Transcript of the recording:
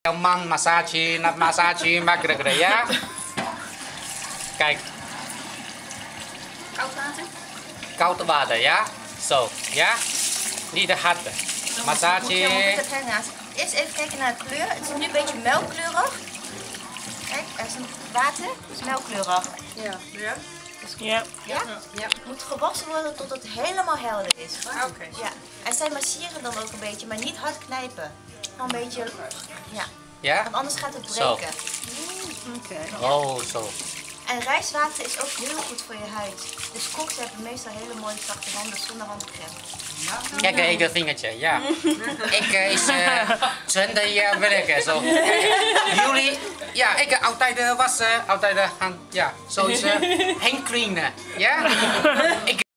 Man, massage, makkelijker, ja? Kijk. Koud water? Koud water, ja? Zo, ja? Niet te hard. Massage. Eerst even kijken naar de kleur. Het is nu een beetje melkkleurig. Kijk, er is een water. Het is melkkleurig. Ja. Ja? Ja? Ja. Het moet gewassen worden tot het helemaal helder is. Oké. Ja. En zij masseren dan ook een beetje, maar niet hard knijpen. Gewoon een beetje, ja. Ja? Want anders gaat het Zo. breken. Oké. Oh, zo. En rijstwater is ook heel goed voor je huid. Dus koks hebben meestal hele mooie zachte handen zonder handcrème. Kijk, ik een vingertje, ja. Ik is 20 jaar werken, zo. Jullie, ja, ik altijd wassen, altijd gaan, ja, zo is hand cleanen, ja. Ik